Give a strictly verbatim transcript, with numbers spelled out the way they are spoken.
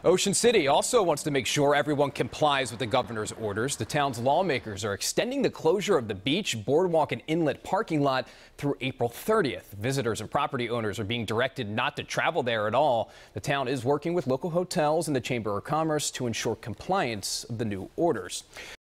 Ocean City also wants to make sure everyone complies with the governor's orders. The town's lawmakers are extending the closure of the beach, boardwalk, and inlet parking lot through April thirtieth. Visitors and property owners are being directed not to travel there at all. The town is working with local hotels and the Chamber of Commerce to ensure compliance of the new orders.